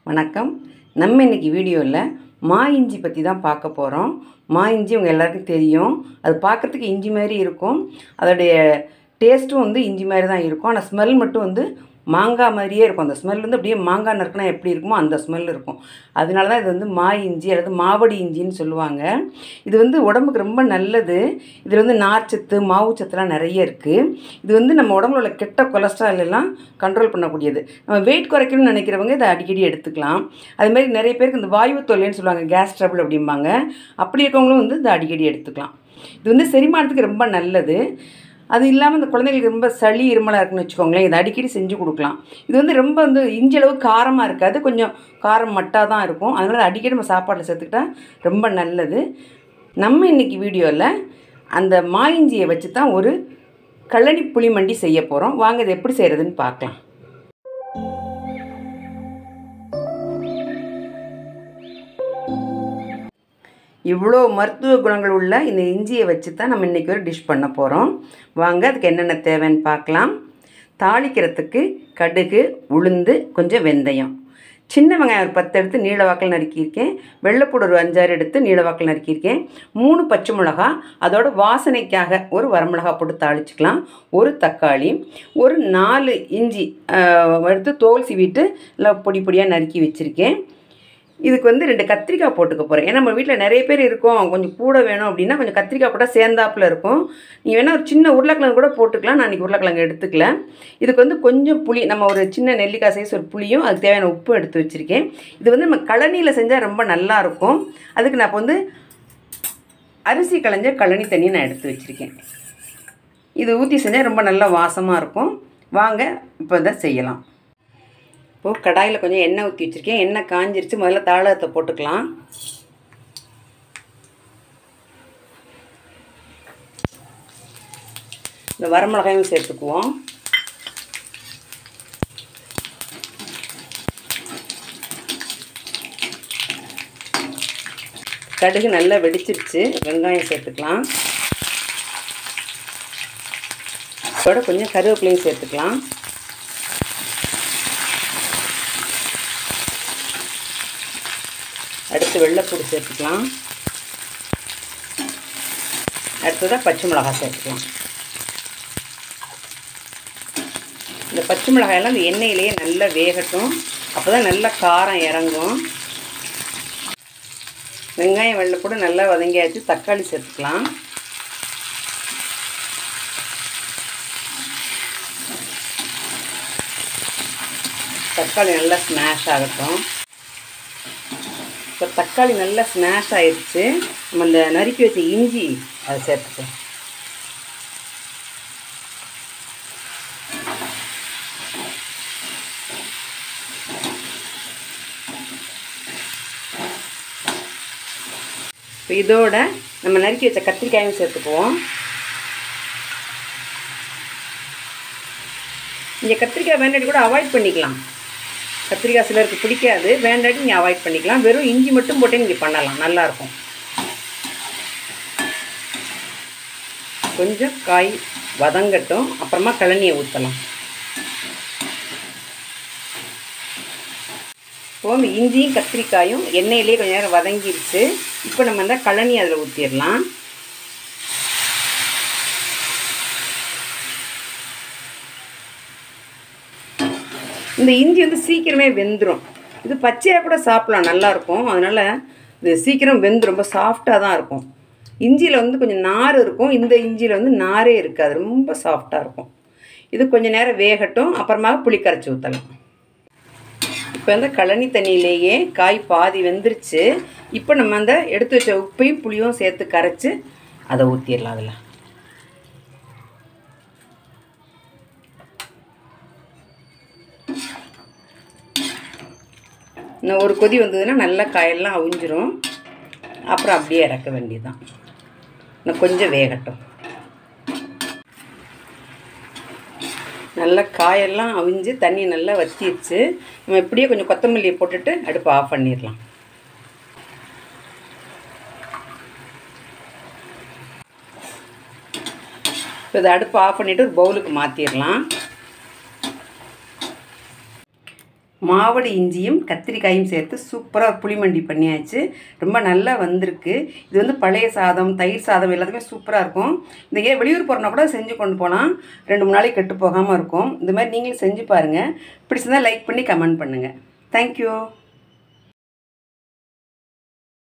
வணக்கம். நம்ம இன்றைக்கி வீடியோவில் மா இஞ்சி பற்றி தான் பார்க்க போகிறோம். மா இஞ்சி உங்கள் எல்லாருக்கும் தெரியும். அது பார்க்குறதுக்கு இஞ்சி மாதிரி இருக்கும். அதோடைய டேஸ்ட்டும் இஞ்சி மாதிரி தான் இருக்கும். ஆனால் ஸ்மெல் மட்டும் மாங்காய் மாதிரியே இருக்கும். அந்த ஸ்மெல் அப்படியே மாங்காய் நறுக்குனா எப்படி இருக்குமோ அந்த ஸ்மெல் இருக்கும். அதனால தான் இது மா இஞ்சி அல்லது மாவடி இஞ்சின்னு சொல்லுவாங்க. இது உடம்புக்கு ரொம்ப நல்லது. இதில் நார்ச்சத்து மாவுச்சத்துலாம் நிறைய இருக்குது. இது நம்ம உடம்புல உள்ள கெட்ட கொலஸ்ட்ரால் எல்லாம் கண்ட்ரோல் பண்ணக்கூடியது. நம்ம வெயிட் குறைக்கணும்னு நினைக்கிறவங்க இதை அடிக்கடி எடுத்துக்கலாம். அதுமாதிரி நிறைய பேருக்கு இந்த வாயு தொல்லைன்னு சொல்லுவாங்க, கேஸ் ட்ரபிள் அப்படிம்பாங்க. அப்படி இருக்கவங்களும் இதை அடிக்கடி எடுத்துக்கலாம். இது செரிமானத்துக்கு ரொம்ப நல்லது. அது இல்லாமல் இந்த குழந்தைங்களுக்கு ரொம்ப சளி இருமலாக இருக்குன்னு வச்சுக்கோங்களேன், இதை அடிக்கடி செஞ்சு கொடுக்கலாம். இது ரொம்ப இஞ்சி அளவு காரமாக இருக்காது, கொஞ்சம் காரம் மட்டாக தான் இருக்கும். அதனால் அடிக்கடி நம்ம சாப்பாட்டில் சேர்த்துக்கிட்டா ரொம்ப நல்லது. நம்ம இன்றைக்கி வீடியோவில் அந்த மா இஞ்சியை வச்சு தான் ஒரு கழனி புளிமண்டி செய்ய போகிறோம். வாங்க இதை எப்படி செய்கிறதுன்னு பார்க்கலாம். இவ்வளோ மருத்துவ குணங்கள் உள்ள இந்த இஞ்சியை வச்சு தான் நம்ம இன்றைக்கி ஒரு டிஷ் பண்ண போகிறோம். வாங்க அதுக்கு என்னென்ன தேவைன்னு பார்க்கலாம். தாளிக்கிறதுக்கு கடுகு, உளுந்து, கொஞ்சம் வெந்தயம், சின்ன வெங்காயம் ஒரு 10 எடுத்து நீள வாக்கில் நறுக்கியிருக்கேன், வெள்ளைப்பூடு ஒரு 5-6 எடுத்து நீள வாக்கில் நறுக்கியிருக்கேன், 3 பச்சை மிளகா, அதோட வாசனைக்காக ஒரு வரமிளகா போட்டு தாளிச்சிக்கலாம், ஒரு தக்காளி, ஒரு 4 இஞ்சி எடுத்து தோல் சீவிட்டு இல்லை பொடி பொடியாக நறுக்கி வச்சுருக்கேன். இதுக்கு 2 கத்திரிக்காய் போட்டுக்க போகிறேன். ஏன்னா நம்ம வீட்டில் நிறைய பேர் இருக்கோம், கொஞ்சம் கூட வேணும் அப்படின்னா கொஞ்சம் கத்திரிக்காய் போட்டால் சேர்ந்தாப்பில் இருக்கும். நீங்கள் வேணால் ஒரு சின்ன உருளைக்கிழங்கு கூட போட்டுக்கலாம். நான் இன்றைக்கி உருளைக்கிழங்கு எடுத்துக்கல. இதுக்கு கொஞ்சம் புளி, நம்ம ஒரு சின்ன நெல்லிக்காய் சைஸ் ஒரு புளியும் அதுக்கு தேவையான உப்பும் எடுத்து வச்சுருக்கேன். இது நம்ம கழனியில் செஞ்சால் ரொம்ப நல்லாயிருக்கும். அதுக்கு நான் இப்போ அரிசி களைஞ்ச கழனி தண்ணி நான் எடுத்து வச்சுருக்கேன். இது ஊற்றி செஞ்சால் ரொம்ப நல்லா வாசமாக இருக்கும். வாங்க இப்போ இதை செய்யலாம். இப்போது கடாயில் கொஞ்சம் எண்ணெய் ஊற்றி வச்சுருக்கேன். எண்ணெய் காஞ்சிருச்சு. முதல்ல தாளத்தை போட்டுக்கலாம். இந்த வரமிளகாயும் சேர்த்துக்குவோம். கடுகு நல்லா வெடிச்சிருச்சு. வெங்காயம் சேர்த்துக்கலாம். இதோட கொஞ்சம் கருவேப்பிலையும் சேர்த்துக்கலாம். அடுத்து வெள்ளைப்பூடு சேர்த்துக்கலாம். அடுத்ததாக பச்சை மிளகாய் சேர்த்துக்கலாம். இந்த பச்சை மிளகாயெல்லாம் இந்த எண்ணெயிலேயே நல்லா வேகட்டும். அப்போ தான் நல்லா காரம் இறங்கும். வெங்காயம் வெள்ளைப்பூடு நல்லா வதங்கியாச்சு. தக்காளி சேர்த்துக்கலாம். தக்காளி நல்லா ஸ்மாஷ் ஆகட்டும். இப்போ தக்காளி நல்லா ஸ்மாஷ் ஆகிடுச்சு. நம்ம இந்த நறுக்கி வச்ச இஞ்சி அதை சேர்த்துக்கலாம். இப்போ இதோட நம்ம நறுக்கி வச்ச கத்திரிக்காயும் சேர்த்துக்குவோம். இங்கே கத்திரிக்காய் வேண்டாட்டி கூட அவாய்ட் பண்ணிக்கலாம். கத்திரிக்காய் சிலருக்கு பிடிக்காது, வேண்டாட்டி நீங்கள் அவாய்ட் பண்ணிக்கலாம். வெறும் இஞ்சி மட்டும் போட்டு நீங்கள் பண்ணலாம், நல்லாயிருக்கும். கொஞ்சம் காய் வதங்கட்டும், அப்புறமா கழனியை ஊற்றலாம். இப்போது இஞ்சியும் கத்திரிக்காயும் எண்ணெயிலே கொஞ்சம் நேரம் வதங்கிடுச்சு. இப்போ நம்ம அந்த கழனி அதில் ஊற்றிடலாம். இந்த இஞ்சி சீக்கிரமே வெந்துடும். இது பச்சையாக கூட சாப்பிடலாம், நல்லாயிருக்கும். அதனால் இது சீக்கிரம் வெந்து ரொம்ப சாஃப்டாக தான் இருக்கும். இஞ்சியில் கொஞ்சம் நார் இருக்கும். இந்த இஞ்சியில் நாரே இருக்காது, ரொம்ப சாஃப்டாக இருக்கும். இது கொஞ்சம் நேரம் வேகட்டும், அப்புறமா புளி கரைச்சி ஊற்றலாம். இப்போ கழனி தண்ணியிலேயே காய் பாதி வெந்துருச்சு. இப்போ நம்ம அந்த எடுத்து வச்ச உப்பையும் புளியும் சேர்த்து கரைச்சி அதை ஊற்றிடலாம். அதில் இன்னும் ஒரு கொதி வந்ததுன்னா நல்லா காயெல்லாம் அவிஞ்சிரும். அப்புறம் அப்படியே இறக்க வேண்டியதுதான். இன்னும் கொஞ்சம் வேகட்டும். நல்லா காயெல்லாம் அவிஞ்சு தண்ணி நல்லா வற்றிடுச்சு. நம்ம இப்படியே கொஞ்சம் கொத்தமல்லியை போட்டுட்டு அடுப்பை ஆஃப் பண்ணிடலாம். இப்போ இதை அடுப்பை ஆஃப் பண்ணிவிட்டு ஒரு பவுலுக்கு மாற்றிடலாம். மாவடு இஞ்சியும் கத்திரிக்காயும் சேர்த்து சூப்பராக புளிமண்டி பண்ணியாச்சு. ரொம்ப நல்லா வந்திருக்கு. இது வந்து பழைய சாதம், தயிர் சாதம் எல்லாத்துக்குமே சூப்பராக இருக்கும். இந்த வெளியூர் போகிறனா கூட செஞ்சு கொண்டு போகலாம். 2-3 நாளைக்கு கெட்டு போகாமல் இருக்கும். இந்த மாதிரி நீங்களும் செஞ்சு பாருங்கள். பிடிச்சிருந்தால் லைக் பண்ணி கமெண்ட் பண்ணுங்கள். தேங்க்யூ.